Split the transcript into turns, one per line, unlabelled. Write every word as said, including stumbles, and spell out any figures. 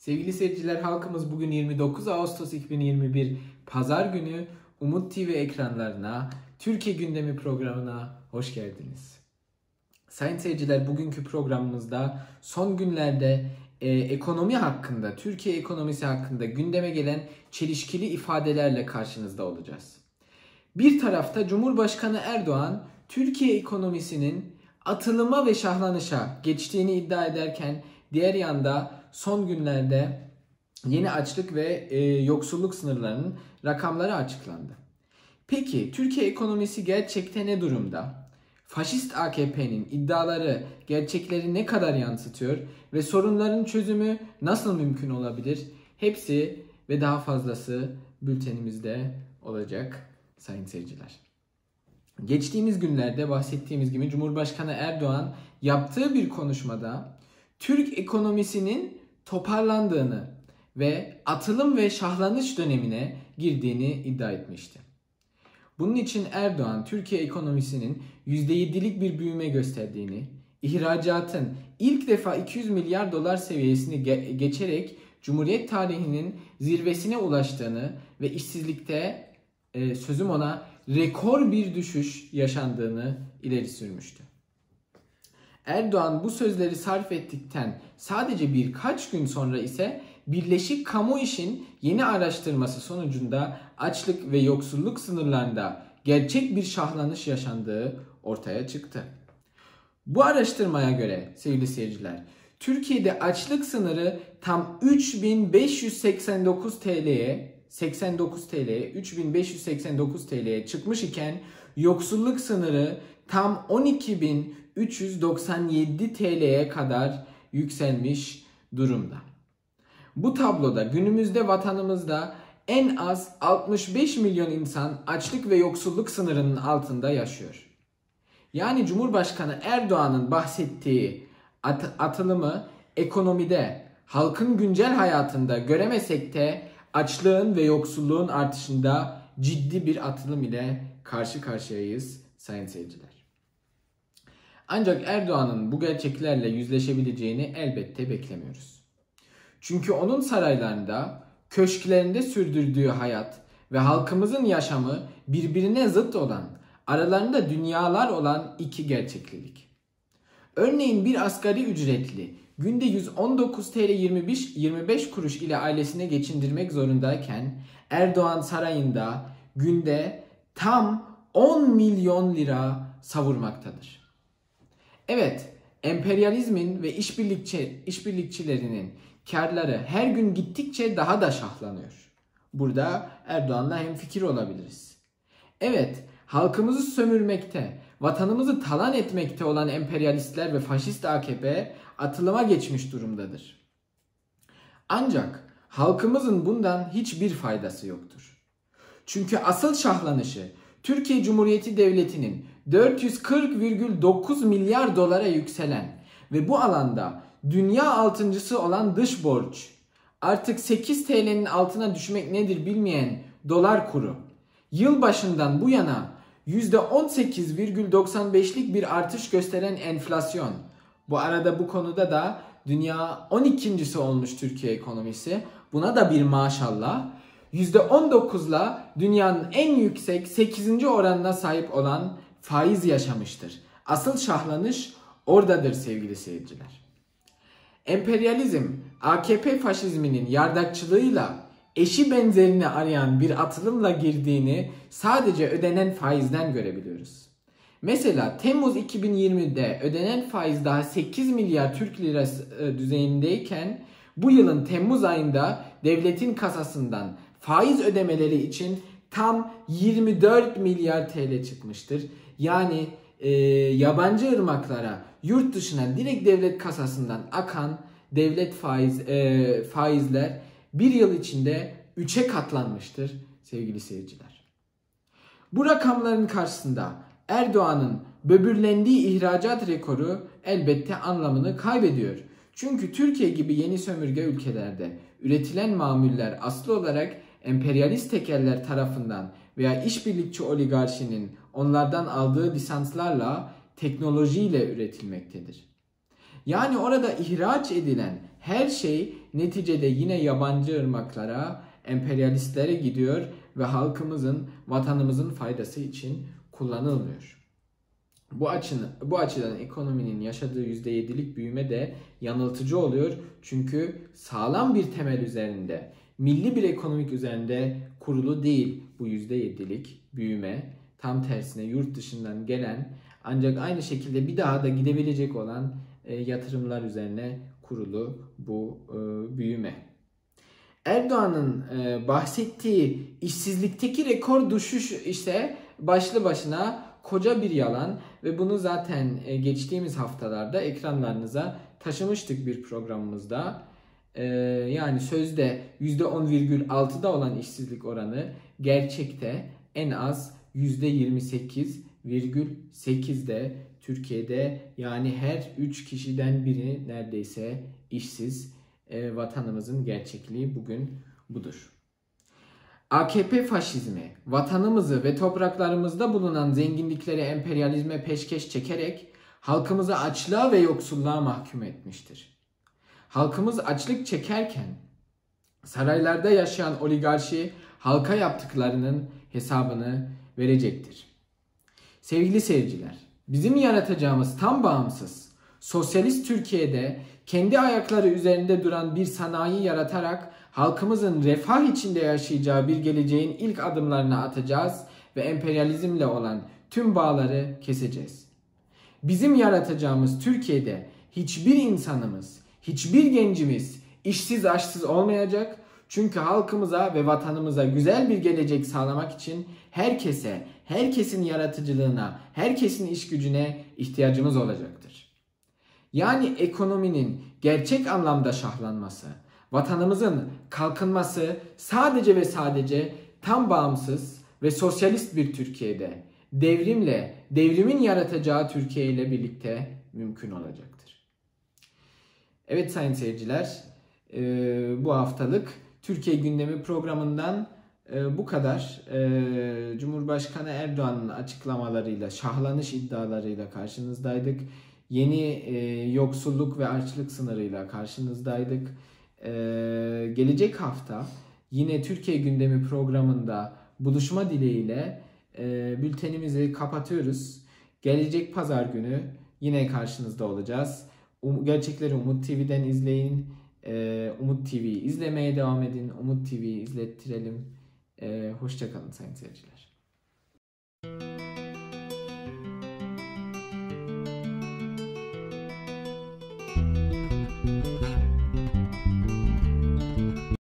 Sevgili seyirciler, halkımız bugün yirmi dokuz Ağustos iki bin yirmi bir Pazar günü Umut T V ekranlarına, Türkiye Gündemi programına hoş geldiniz. Sayın seyirciler, bugünkü programımızda son günlerde e, ekonomi hakkında, Türkiye ekonomisi hakkında gündeme gelen çelişkili ifadelerle karşınızda olacağız. Bir tarafta Cumhurbaşkanı Erdoğan, Türkiye ekonomisinin atılıma ve şahlanışa geçtiğini iddia ederken, diğer yanda son günlerde yeni açlık ve e, yoksulluk sınırlarının rakamları açıklandı. Peki Türkiye ekonomisi gerçekte ne durumda? Faşist A K P'nin iddiaları gerçekleri ne kadar yansıtıyor ve sorunların çözümü nasıl mümkün olabilir? Hepsi ve daha fazlası bültenimizde olacak sayın seyirciler. Geçtiğimiz günlerde bahsettiğimiz gibi Cumhurbaşkanı Erdoğan yaptığı bir konuşmada Türk ekonomisinin toparlandığını ve atılım ve şahlanış dönemine girdiğini iddia etmişti. Bunun için Erdoğan, Türkiye ekonomisinin yüzde yedilik bir büyüme gösterdiğini, ihracatın ilk defa iki yüz milyar dolar seviyesini ge- geçerek Cumhuriyet tarihinin zirvesine ulaştığını ve işsizlikte e, sözüm ona rekor bir düşüş yaşandığını ileri sürmüştü. Erdoğan bu sözleri sarf ettikten sadece birkaç gün sonra ise Birleşik Kamu İş'in yeni araştırması sonucunda açlık ve yoksulluk sınırlarında gerçek bir şahlanış yaşandığı ortaya çıktı. Bu araştırmaya göre sevgili seyirciler, Türkiye'de açlık sınırı tam üç bin beş yüz seksen dokuz TL'ye seksen dokuz TL'ye üç bin beş yüz seksen dokuz TL'ye çıkmış iken yoksulluk sınırı tam on iki bin üç yüz doksan yedi TL'ye kadar yükselmiş durumda. Bu tabloda günümüzde vatanımızda en az altmış beş milyon insan açlık ve yoksulluk sınırının altında yaşıyor. Yani Cumhurbaşkanı Erdoğan'ın bahsettiği at- atılımı ekonomide, halkın güncel hayatında göremesek de açlığın ve yoksulluğun artışında ciddi bir atılım ile karşı karşıyayız sayın seyirciler. Ancak Erdoğan'ın bu gerçeklerle yüzleşebileceğini elbette beklemiyoruz. Çünkü onun saraylarında, köşklerinde sürdürdüğü hayat ve halkımızın yaşamı birbirine zıt olan, aralarında dünyalar olan iki gerçeklilik. Örneğin bir asgari ücretli günde yüz on dokuz TL yirmi beş kuruş ile ailesine geçindirmek zorundayken Erdoğan sarayında günde tam on milyon lira savurmaktadır. Evet, emperyalizmin ve işbirlikçi, işbirlikçilerinin karları her gün gittikçe daha da şahlanıyor. Burada Erdoğan'la hemfikir olabiliriz. Evet, halkımızı sömürmekte, vatanımızı talan etmekte olan emperyalistler ve faşist A K P atılıma geçmiş durumdadır. Ancak halkımızın bundan hiçbir faydası yoktur. Çünkü asıl şahlanışı Türkiye Cumhuriyeti Devleti'nin dört yüz kırk virgül dokuz milyar dolara yükselen ve bu alanda dünya altıncısı olan dış borç, artık sekiz TL'nin altına düşmek nedir bilmeyen dolar kuru, yılbaşından bu yana yüzde on sekiz virgül doksan beşlik bir artış gösteren enflasyon. Bu arada bu konuda da dünya on ikincisi olmuş Türkiye ekonomisi. Buna da bir maşallah. yüzde on dokuzla dünyanın en yüksek sekizinci oranına sahip olan faiz yaşamıştır. Asıl şahlanış oradadır sevgili seyirciler. Emperyalizm, A K P faşizminin yardakçılığıyla eşi benzerini arayan bir atılımla girdiğini sadece ödenen faizden görebiliyoruz. Mesela Temmuz iki bin yirmide ödenen faiz daha sekiz milyar Türk lirası düzeyindeyken bu yılın Temmuz ayında devletin kasasından faiz ödemeleri için tam yirmi dört milyar T L çıkmıştır. Yani e, yabancı ırmaklara, yurt dışına direkt devlet kasasından akan devlet faiz e, faizler bir yıl içinde üçe katlanmıştır sevgili seyirciler. Bu rakamların karşısında Erdoğan'ın böbürlendiği ihracat rekoru elbette anlamını kaybediyor. Çünkü Türkiye gibi yeni sömürge ülkelerde üretilen mamuller aslı olarak emperyalist tekeller tarafından veya işbirlikçi oligarşinin onlardan aldığı lisanslarla, teknolojiyle üretilmektedir. Yani orada ihraç edilen her şey neticede yine yabancı ırmaklara, emperyalistlere gidiyor ve halkımızın, vatanımızın faydası için kullanılmıyor. Bu açının, bu açıdan ekonominin yaşadığı yüzde yedilik büyüme de yanıltıcı oluyor. Çünkü sağlam bir temel üzerinde, milli bir ekonomik üzerinde kurulu değil bu yüzde yedilik büyüme. Tam tersine yurt dışından gelen ancak aynı şekilde bir daha da gidebilecek olan e, yatırımlar üzerine kurulu bu e, büyüme. Erdoğan'ın e, bahsettiği işsizlikteki rekor düşüş ise başlı başına koca bir yalan ve bunu zaten e, geçtiğimiz haftalarda ekranlarınıza taşımıştık bir programımızda. E, yani sözde yüzde on virgül altıda olan işsizlik oranı gerçekte en az yüzde yirmi sekiz virgül sekizde Türkiye'de, yani her üç kişiden biri neredeyse işsiz. E, vatanımızın gerçekliği bugün budur. A K P faşizmi vatanımızı ve topraklarımızda bulunan zenginlikleri emperyalizme peşkeş çekerek halkımızı açlığa ve yoksulluğa mahkum etmiştir. Halkımız açlık çekerken saraylarda yaşayan oligarşi halka yaptıklarının hesabını verecektir. Sevgili seyirciler, bizim yaratacağımız tam bağımsız, sosyalist Türkiye'de kendi ayakları üzerinde duran bir sanayi yaratarak halkımızın refah içinde yaşayacağı bir geleceğin ilk adımlarını atacağız ve emperyalizmle olan tüm bağları keseceğiz. Bizim yaratacağımız Türkiye'de hiçbir insanımız, hiçbir gencimiz işsiz açsız olmayacak. Çünkü halkımıza ve vatanımıza güzel bir gelecek sağlamak için herkese, herkesin yaratıcılığına, herkesin iş gücüne ihtiyacımız olacaktır. Yani ekonominin gerçek anlamda şahlanması, vatanımızın kalkınması sadece ve sadece tam bağımsız ve sosyalist bir Türkiye'de, devrimle, devrimin yaratacağı Türkiye ile birlikte mümkün olacaktır. Evet sayın seyirciler, bu haftalık Türkiye Gündemi programından bu kadar. Cumhurbaşkanı Erdoğan'ın açıklamalarıyla, şahlanış iddialarıyla karşınızdaydık. Yeni yoksulluk ve açlık sınırıyla karşınızdaydık. Gelecek hafta yine Türkiye Gündemi programında buluşma dileğiyle bültenimizi kapatıyoruz. Gelecek pazar günü yine karşınızda olacağız. Gerçekleri Umut T V'den izleyin. Umut T V'yi izlemeye devam edin. Umut T V'yi izlettirelim. Hoşça kalın sayın seyirciler.